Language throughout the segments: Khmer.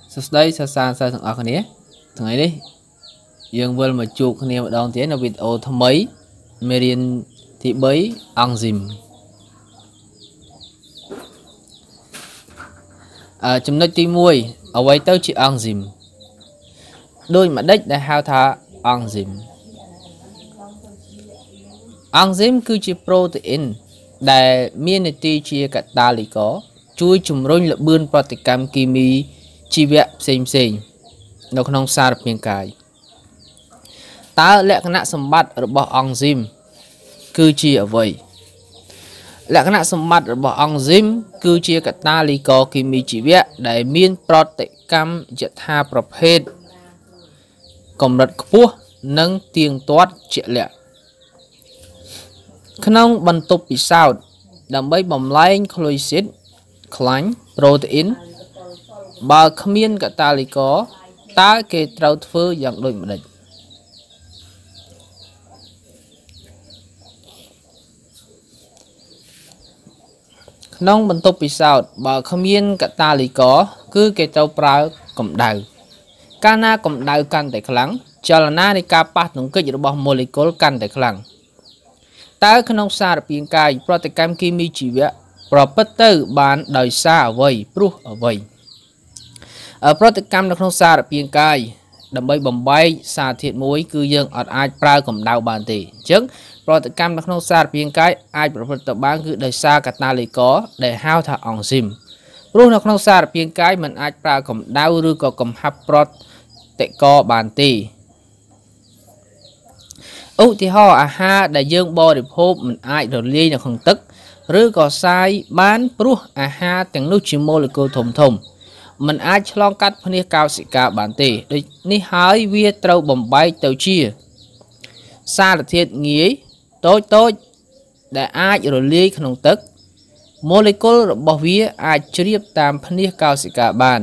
đây sao sao sao thằng ở này thằng ấy đi dương vươn mà chụp này một đòn tiếng là video thầm mấy Merian thị bấy enzymeចំណុចទី1អ្វីទៅជា enzyme ដូចមួយដេចដែលហៅថា enzyme enzyme គឺជា protein ដែលមាននាទីជា catalytic ជួយជំរុញល្បឿនប្រតិកម្មគីមីជីវៈផ្សេងៗនៅក្នុងសារពាង្គកាយតើលក្ខណៈសម្បត្តិរបស់ enzyme គឺជាអ្វីលក្ខណៈសម្បត្តិរបស់ enzyme គឺជា catalytic គីមីជីវៈដែលមានប្រតិកម្មយថាប្រភេទកម្រិតខ្ពស់និងទៀងទាត់ជាក់លាក់ក្នុងបន្ទប់ពិសោធន៍ដើម្បីបំលែង glycid ខ្លាញ់ protein បើគ្មាន catalytic តើគេត្រូវធ្វើយ៉ាងដូចម្តេចក្នុងបន្ទប់ពិសោធន៍បើគ្មាន catalytic គឺគេត្រូវប្រើកម្ដៅកាលណាកម្ដៅកាន់តែខ្លាំងចលនានៃការប៉ះទង្គិចរបស់ molecule កាន់តែខ្លាំងតើក្នុងសារពាង្គកាយប្រតិកម្មគីមីជីវៈប្រព្រឹត្តទៅបានដោយសារអ្វីព្រោះអ្វីប្រតិកម្មនៅក្នុងសារពាង្គកាយដើម្បីបំបែកសារធាតុមួយគឺយើងអត់អាចប្រើកម្ដៅបានទេអញ្ចឹងប្រតិកម្មនៅក្នុងសារពាង្គកាយអាចប្រព្រឹត្តទៅបានគឺដោយសារ catalytic ដែលហៅថា enzyme ព្រោះនៅក្នុងសារពាង្គកាយมันអាចប្រើកម្ដៅឬក៏កំហាប់ប្រតិកបានទេឧទាហរណ៍អាហារដែលយើងបរិភោគមិនអាចរលាយនៅក្នុងទឹកឬក៏សាយបានព្រោះអាហារទាំងនោះជា molecule ធំមិនអាចឆ្លងកាត់ភ្នាសកោសិកាបានទេដូចនេះហើយវាត្រូវបំបែកទៅជាសារធាតុងាយតូចដែលអាចរលាយក្នុងទឹក molecule របស់វាអាចជ្រាបតាមភ្នាសកោសិកាបាន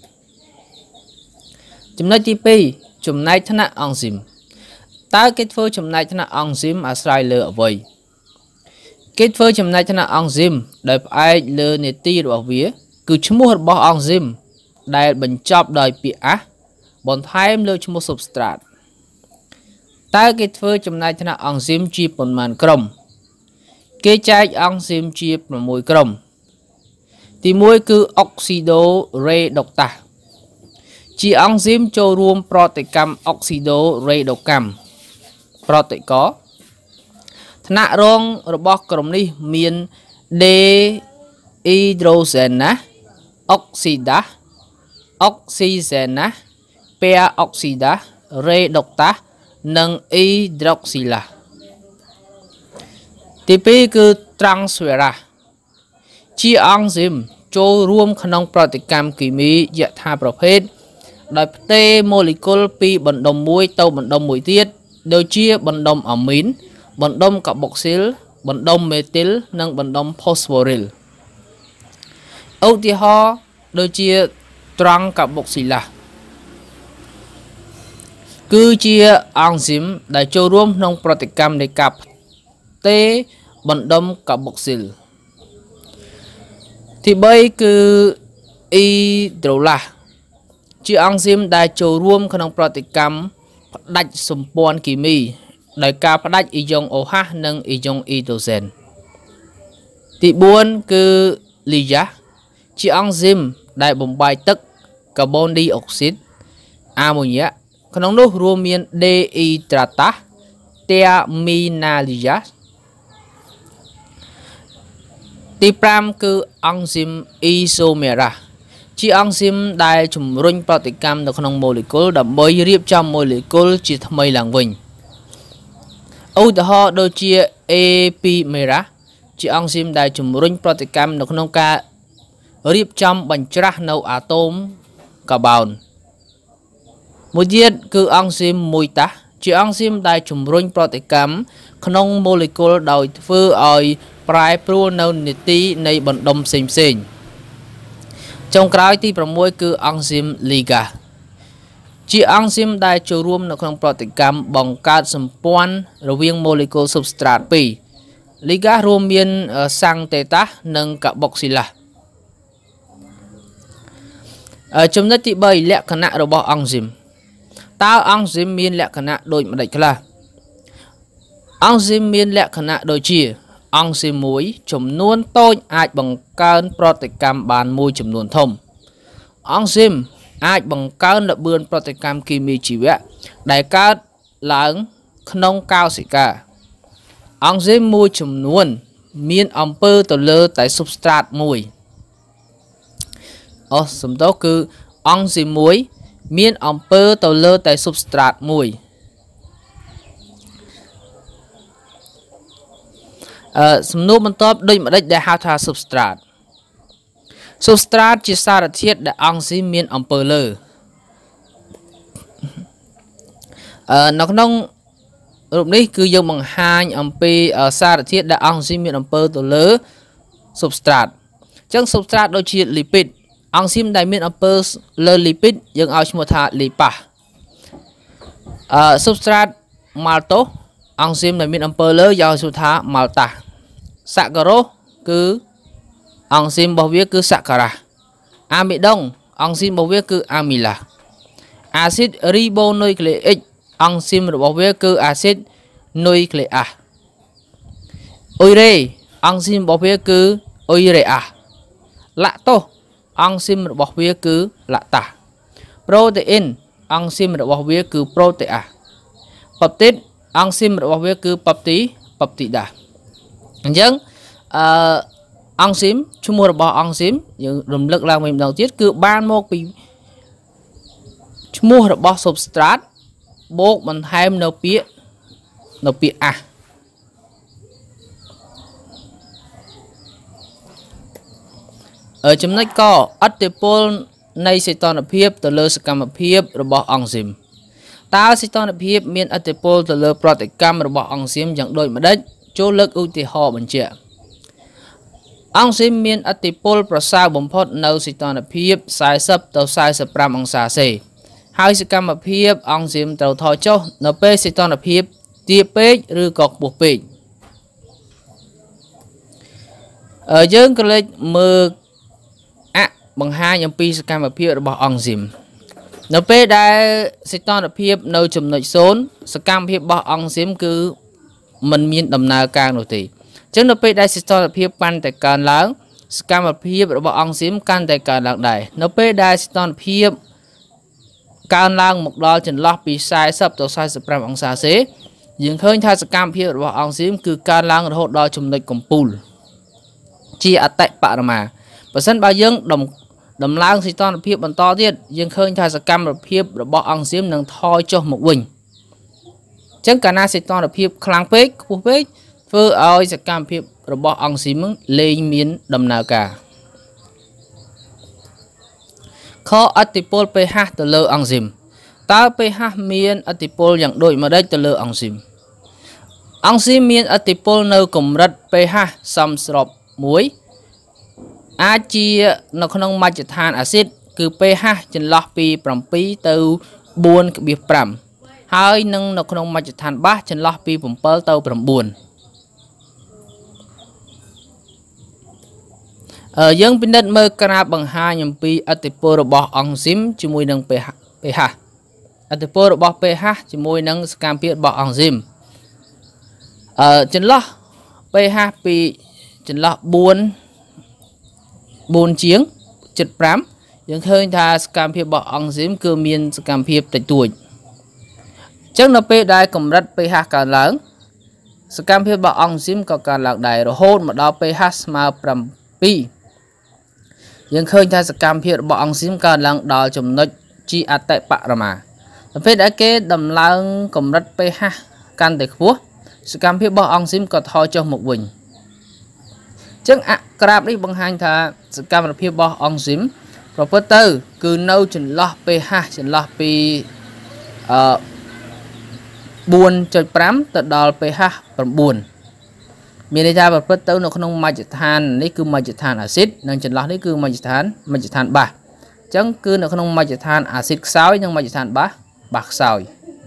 ចំណុចទី2ចំណែកថ្នាក់ enzyme តើគេធ្វើចំណែកថ្នាក់ enzyme អាស្រ័យលើអ្វីគេធ្វើចំណែកថ្នាក់ enzyme ដោយផ្អែកលើនាទីរបស់វាគឺឈ្មោះរបស់ enzyme ដែលបញ្ចប់ដោយពាក្យ as បន្ថែមលើឈ្មោះ substrate តើគេធ្វើចំណែកថ្នាក់ enzyme ជាប៉ុន្មានក្រុមគេចែក enzyme ជា6ក្រុមទី1គឺ oxido reductase ជា enzyme ចូលរួមប្រតិកម្ម oxido reductase ប្រតិកថ្នាក់រងរបស់ក្រុមនេះមាន dehydrogenase oxidase oxygenase peroxidase reductase និង hydroxylase ទី2គឺ transferase ជា enzyme ចូលរួមក្នុងប្រតិកម្មគីមីយថាប្រភេទដោយផ្ទេរ molecule ពីបណ្ដុំមួយទៅបណ្ដុំមួយទៀតដូចជាបណ្ដុំអាមីនបណ្ដុំកាបុកស៊ីលបណ្ដុំមេទីលនិងបណ្ដុំផូស្វូរីលឧទាហរណ៍ដូចជាត្រង់កាបុកស៊ីឡាគឺជា enzyme ដែលចូលរួមក្នុងប្រតិកម្មនៃការផ្ទេរបណ្ដុំកាបុកស៊ីលទី3គឺ hydrolase ជា enzyme ដែលចូលរួមក្នុងប្រតិកម្មផ្ដាច់សម្ព័ន្ធគីមីដោយការផ្ដាច់អ៊ីយ៉ុង OH និងអ៊ីយ៉ុង hydrogen ទី4គឺ lysase ជា enzyme ដែលបំបែកទឹកកាបូនឌីអុកស៊ីតអាម៉ូញ៉ាក្នុងនោះរួមមាន dehydratase terminalase ទី5គឺ enzyme isomerase ជា enzyme ដែលជំរុញប្រតិកម្មនៅក្នុង molecule ដើម្បីរៀបចំ molecule ជាថ្មីឡើងវិញឧទាហរណ៍ដូចជា epimerase ជា enzyme ដែលជំរុញប្រតិកម្មនៅក្នុងការរៀបចំបញ្ច្រាស់នៅអាតូមកាបូនមួយទៀតគឺ enzyme mutase ជា enzyme ដែលជំរុញប្រតិកម្មក្នុង molecule ដោយធ្វើឲ្យប្រែប្រួលនៅនីតិនៃបណ្ដុំផ្សេងៗចុងក្រោយទី6គឺ enzyme ligase ជា enzyme ដែលចូលរួមនៅក្នុងប្រតិកម្មបង្កើតសម្ព័ន្ធរវាង molecule substrate 2 ligase រួមមាន synthetase និង carboxylase ចំណុចទី3លក្ខណៈរបស់អង់ស៊ីមតើអង់ស៊ីមមានលក្ខណៈដូចម្តេចខ្លះអង់ស៊ីមមានលក្ខណៈដូចជាអង់ស៊ីមមួយចំនួនតូចអាចបង្កើនប្រតិកម្មបានមួយចំនួនធំអង់ស៊ីមអាចបង្កើនល្បឿនប្រតិកម្មគីមីជីវៈដែលកើតឡើងក្នុងកោសិកាអង់ស៊ីមមួយចំនួនមានអំពើទៅលើតែ substrate មួយសំដៅគឺអង់ស៊ីមមួយមានអំពើទៅលើតែ substrate មួយសំណួរបន្ទាប់ដូចម្តេចដែលហៅថា substrate ជាសារធាតុដែលអង់ស៊ីមមានអំពើលើនៅក្នុងរូបនេះគឺយើងបង្ហាញអំពីសារធាតុដែលអង់ស៊ីមមានអំពើទៅលើ substrate អញ្ចឹង substrate ដូចជា lipid អង់ស៊ីមដែលមានអំពើលើ lipid យើងឲ្យឈ្មោះថា lipase substrate maltose អង់ស៊ីមដែលមានអំពើលើយើងឲ្យឈ្មោះថា maltase saccharose គឺអង់ស៊ីមរបស់វាគឺ saccharase អាមីដុងអង់ស៊ីមរបស់វាគឺ amylase អាស៊ីត ribonucleic អង់ស៊ីមរបស់វាគឺអាស៊ីត nuclease អ៊ុយរេអង់ស៊ីមរបស់វាគឺអ៊ុយរេអាសឡាក់តូសអង់ស៊ីមរបស់វាគឺឡាក់តាសប្រូតេអ៊ីនអង់ស៊ីមរបស់វាគឺប្រូតេអាសប៉បទីតអង់ស៊ីមរបស់វាគឺប៉បទីដាអញ្ចឹងអង់ស៊ីមឈ្មោះរបស់អង់ស៊ីមយើងរំលឹកឡើងវិញម្ដងទៀតគឺបានមកពីឈ្មោះរបស់ substrate បូកបន្ថែមនៅពាក្យអាសចំណុចកឥទ្ធិពលនៃសីតុណ្ហភាពទៅលើសកម្មភាពរបស់អង់ស៊ីមតើសីតុណ្ហភាពមានឥទ្ធិពលទៅលើប្រតិកម្មរបស់អង់ស៊ីមយ៉ាងដូចម្តេចចូលលើកឧទាហរណ៍បញ្ជាក់អង់ស៊ីមមានឥទ្ធិពលប្រសើរបំផុតនៅសីតុណ្ហភាព40ទៅ45អង្សាសេហើយសកម្មភាពអង់ស៊ីមត្រូវថយចុះនៅពេលសីតុណ្ហភាពទាបពេកឬក៏ខ្ពស់ពេកយើងក៏លេចមើលបង្ហាញអំពីសកម្មភាពរបស់អង់ស៊ីមនៅពេលដែលសីតុណ្ហភាពនៅចំណុច0សកម្មភាពរបស់អង់ស៊ីមគឺមិនមានដំណើរការនោះទេអញ្ចឹងនៅពេលដែលសីតុណ្ហភាពកាន់តែកើនឡើងសកម្មភាពរបស់អង់ស៊ីមកាន់តែកើនឡើងដែរនៅពេលដែលសីតុណ្ហភាពកើនឡើងមកដល់ចន្លោះពី40ទៅ45អង្សាសេយើងឃើញថាសកម្មភាពរបស់អង់ស៊ីមគឺកើនឡើងរហូតដល់ចំណុចកំពូលជាអតិបរមាបើសិនបើយើងដំឡើងសីតុណ្ហភាពបន្តទៀតយើងឃើញថាសកម្មភាពរបស់អង់ស៊ីមនឹងថយចុះមកវិញអញ្ចឹងកាលណាសីតុណ្ហភាពខ្លាំងពេកខ្ពស់ពេកធ្វើឲ្យសកម្មភាពរបស់អង់ស៊ីមលែងមានដំណើរការខឥទ្ធិពល pH ទៅលើអង់ស៊ីមតើ pH មានឥទ្ធិពលយ៉ាងដូចម្តេចទៅលើអង់ស៊ីមអង់ស៊ីមមានឥទ្ធិពលនៅកម្រិត pH សមស្របមួយអាចជានៅក្នុងមជ្ឈដ្ឋានអាស៊ីតគឺ pH ចន្លោះពី7ទៅ 4.5 ហើយនឹងនៅក្នុងមជ្ឈដ្ឋានបាសចន្លោះពី7ទៅ 9យើងពិនិត្យមើលក្រាបបង្ហាញអំពីឥទ្ធិពលរបស់អង់ស៊ីមជាមួយនឹង pH ឥទ្ធិពលរបស់ pH ជាមួយនឹងសកម្មភាពរបស់អង់ស៊ីមចន្លោះ pH ពីចន្លោះ4ជាង 7.5 យើងឃើញថាសកម្មភាពរបស់អង់ស៊ីមគឺមានសកម្មភាពតិចតួចអញ្ចឹងនៅពេលដែលកម្រិត pH កើនឡើងសកម្មភាពរបស់អង់ស៊ីមក៏កើនឡើងដែររហូតមកដល់ pH ស្មើ7យើងឃើញថាសកម្មភាពរបស់អង់ស៊ីមកើនឡើងដល់ចំណុចជាអតិបរមានៅពេលដែលគេដំឡើងកម្រិត pH កាន់តែខ្ពស់សកម្មភាពរបស់អង់ស៊ីមក៏ថយចុះមកវិញអញ្ចឹងក្រាបនេះបង្ហាញថាសកម្មភាពរបស់អង់ស៊ីមប្រព្រឹត្តទៅគឺនៅចន្លោះ pH ចន្លោះពី4.5 ទៅដល់ pH 9មានន័យថាប្រព្រឹត្តទៅនៅក្នុងមជ្ឈដ្ឋាននេះគឺមជ្ឈដ្ឋានអាស៊ីតនិងចន្លោះនេះគឺមជ្ឈដ្ឋានបាសអញ្ចឹងគឺនៅក្នុងមជ្ឈដ្ឋានអាស៊ីតខ្សោយនិងមជ្ឈដ្ឋានបាសខ្សោយ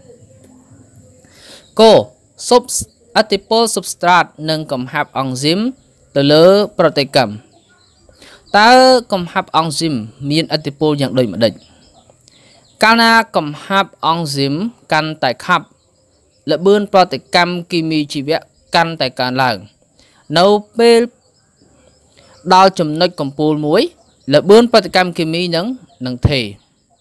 គោឥទ្ធិពល substrate និងកំហាប់អង់ស៊ីមទៅលើប្រតិកម្ម tớ cầm hấp enzyme miên atipol dạng đôi mà định Kana cầm hấp enzyme căn tại khắp là bươn protein kimi chỉ vẽ căn tại cả làng nấu bê đào chùm nơi cầm pôl muối là bươn protein kimi nâng thể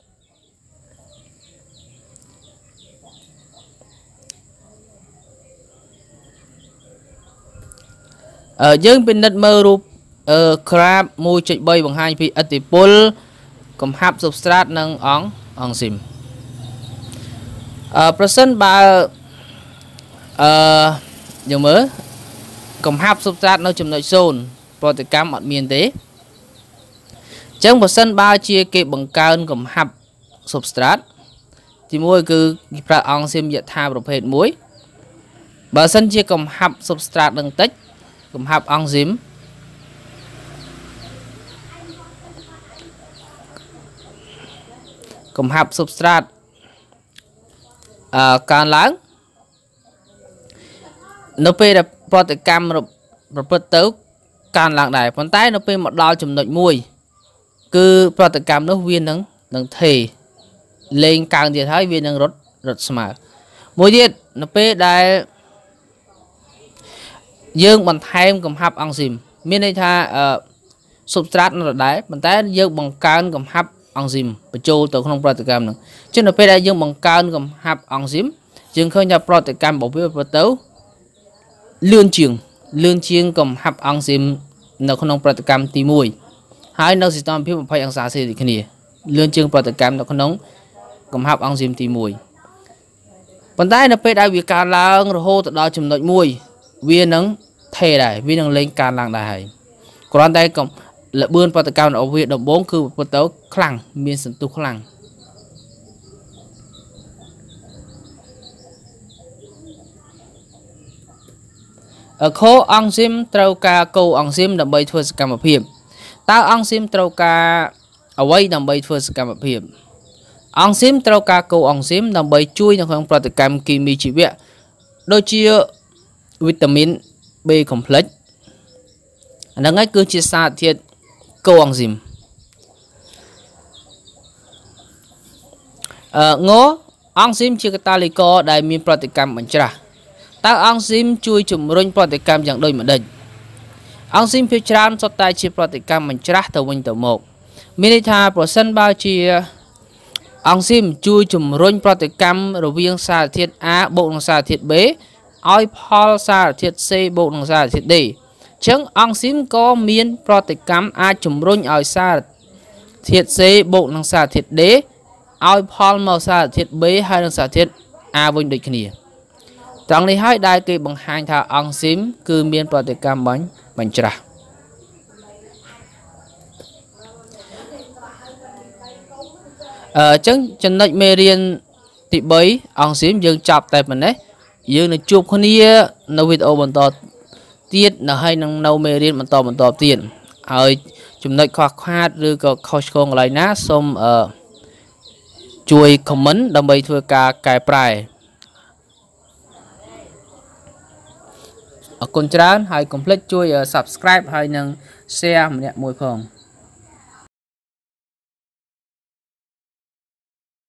ở dương bên đất mơ rụp crab môi chạy bay bằng hai vị atipol cầm hấp substrate nâng óng enzyme person ba giờ mới cầm hấp substrate nó chùm nội zone protein ở miền tế chẳng person ba chia kê bằng cao cầm hấp substrate thì môi cứ ra enzyme dịch thaประเภท muối bà sân chia cầm hấp substrate nâng tích cầm hấp enzyme cầm hấp substrate càng lớn nó về là protein rồi tới càng lặng đại phần tay nó về một đo chùm nội mùi cứ protein nó viên nâng thể lên càng thì thấy viên nâng rất smart mùi điện nó về đại dương bằng thêm cầm hấp enzyme miền đây tha substrate nó là đấy bằng tay dương bằng càng cầm hấp enzyme và châu từ không protein nữa chứ nó phải đại dương bằng càng cầm hấp enzyme dương khơi nhập protein bảo vệ tấu lươn chiên cầm hấp enzyme nó không protein tì mùi hai nó sẽ toàn phía một phải ăn xả xì thì này lươn chiên protein nó không cầm hấp enzyme tì mùi bằng tay nó phải đại vì càng lang rồi hô từ đó chùm nội mùi viên nắng thề đại viên nắng lên càng lang đại còn đây cầm là bươn protein ở việt đồng 4 คือ tấu khẳng miền sân tu khẳng ở khô enzyme trâu ca câu enzyme đầm bay thưa cảm hợp hiểm ta enzyme trâu ca ở đây đầm bay thưa cảm hợp hiểm enzyme trâu ca câu enzyme đầm bay chui trong không protein kimi chỉ vẽ đôi chia vitamin B complex nó ngay cứ chia xa thiệt câu enzyme ngô enzyme chia catalyco đại miền protein mạnh tra ta enzyme chui chùm rung protein dạng đôi mà định enzyme phía trên cho ta chia protein mạnh tra từ bên từ một milita percent bao chia enzyme chui chùm rung protein rồi viên xa thiệt A bộ năng xa thiệt B oi pol xa thiệt C bộ năng xa thiệt D chẳng enzyme có miền protein A chùm rung oi xa thiệt C bộ năng xa thiệt D oi pol màu xa thiệt B hay năng xa thiệt A vinh địch kia trong này hai đại kỳ bằng hai thà enzyme cứ miền protein bánh trà chẳng chân lệch mê riêng thì bấy enzyme dương chọc tại mình đấy dương là chụp con kia nó video bằng to tiết là hay năng nâu mê riêng bằng to tiền ở chùm lệch khoa khoa rồi có coach lại ná xong chui comment đồng bày thưa cả cái prai ở con trán hay complete chui subscribe hay năng share một môi phòng